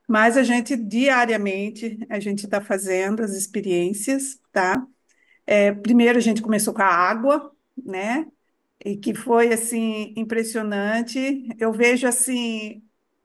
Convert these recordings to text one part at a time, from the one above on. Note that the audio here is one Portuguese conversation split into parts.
Mas a gente, diariamente, a gente está fazendo as experiências, tá? Primeiro a gente começou com a água, né? E que foi, assim, impressionante. Eu vejo, assim,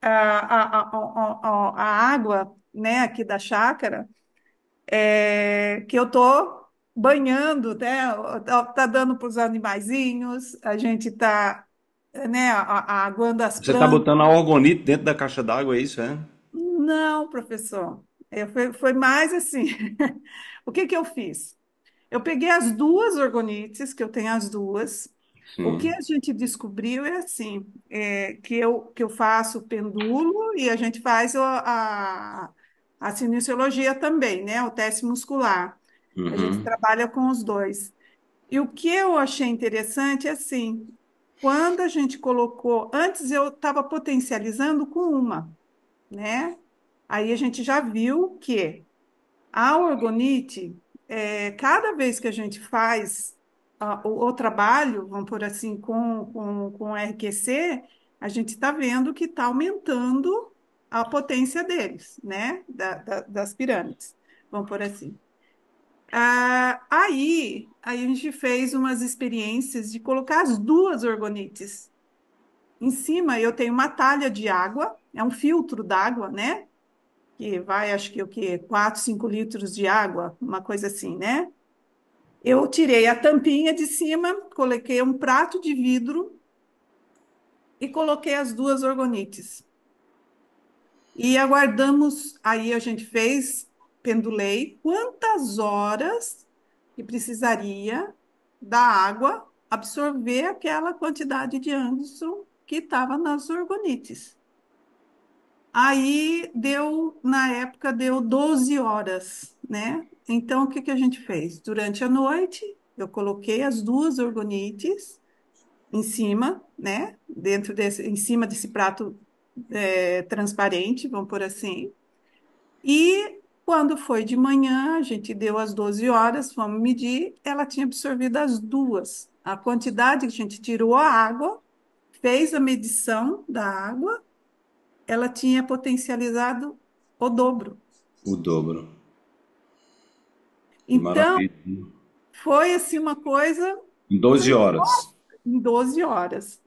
a água, né, aqui da chácara, que eu tô banhando, né? Tá dando para os animaizinhos, a gente tá, né, aguando as Você tá plantas. botando a orgonite dentro da caixa d'água, é isso, é? Não, professor. Foi mais assim. O que que eu fiz? Eu peguei as duas orgonites, que eu tenho as duas. O que Sim. a gente descobriu é assim, que eu faço o pendúluo e a gente faz a cinesiologia também, né? O teste muscular. A gente Uhum. trabalha com os dois. E o que eu achei interessante é assim, quando a gente colocou, antes eu estava potencializando com uma, né? Aí a gente já viu que a orgonite, cada vez que a gente faz o trabalho, vamos por assim, com RQC, a gente está vendo que está aumentando a potência deles, né? Das pirâmides, vamos por assim. Aí a gente fez umas experiências de colocar as duas orgonites. Em cima eu tenho uma talha de água, é um filtro d'água, né? Que vai, acho que o quê? 4, 5 litros de água, uma coisa assim, né? Eu tirei a tampinha de cima, coloquei um prato de vidro e coloquei as duas orgonites. E aguardamos, aí a gente fez, pendulei, quantas horas que precisaria da água absorver aquela quantidade de Anderson que estava nas orgonites. Aí deu, na época, deu 12 horas, né? Então, o que que a gente fez? Durante a noite, eu coloquei as duas orgonites em cima, né? Em cima desse prato transparente, vamos por assim. E quando foi de manhã, a gente deu as 12 horas, fomos medir, ela tinha absorvido as duas. A quantidade que a gente tirou a água, fez a medição da água, ela tinha potencializado o dobro. O dobro. Que Então, maravilha. foi assim uma coisa Em 12 falei, horas. em 12 horas.